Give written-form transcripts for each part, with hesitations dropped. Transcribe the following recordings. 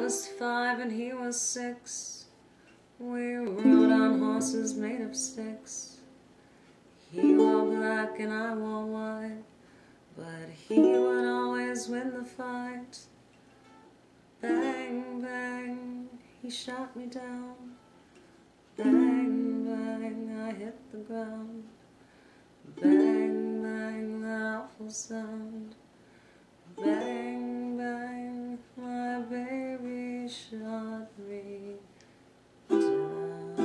was 5 and he was 6. We rode on horses made of sticks. He wore black and I wore white, but he would always win the fight. Bang, bang, he shot me down. Bang, bang, I hit the ground. Bang, bang, that awful sound. Bang, bang, my baby shot me down.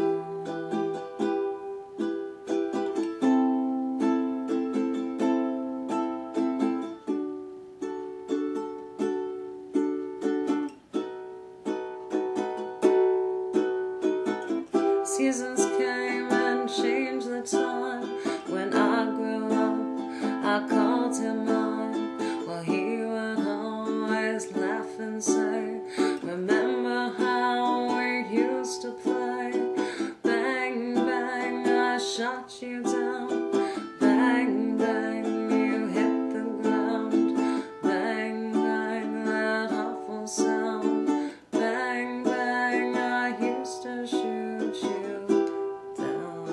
Seasons came and changed the time. When I grew up, I called him mine. Well, he would always laugh and say, remember how we used to play? Bang, bang, I shot you down. Bang, bang, you hit the ground. Bang, bang, that awful sound. Bang, bang, I used to shoot you down.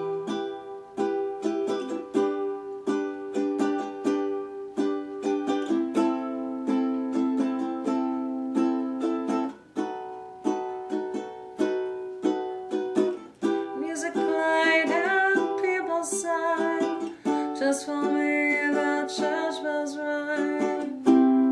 Music played and people sang. Just for me the church bells rang.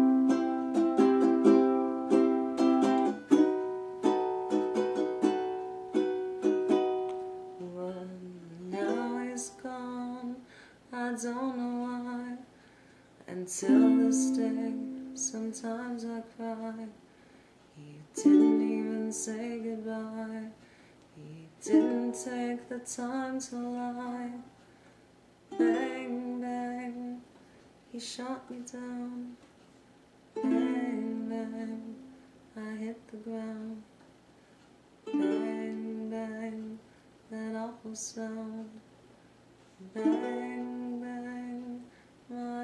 But now he's gone, I don't know why. Until this day, sometimes I cry. He didn't even say goodbye. He didn't take the time to lie. Bang, bang, he shot me down. Bang, bang, I hit the ground. Bang, bang, that awful sound. Bang, bang, my